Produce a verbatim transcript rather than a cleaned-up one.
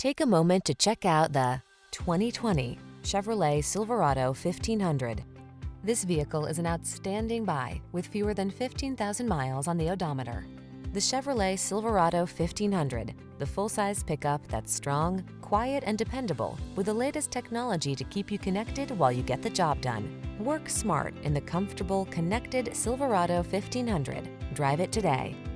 Take a moment to check out the twenty twenty Chevrolet Silverado fifteen hundred. This vehicle is an outstanding buy with fewer than fifteen thousand miles on the odometer. The Chevrolet Silverado fifteen hundred, the full-size pickup that's strong, quiet, and dependable with the latest technology to keep you connected while you get the job done. Work smart in the comfortable, connected Silverado fifteen hundred. Drive it today.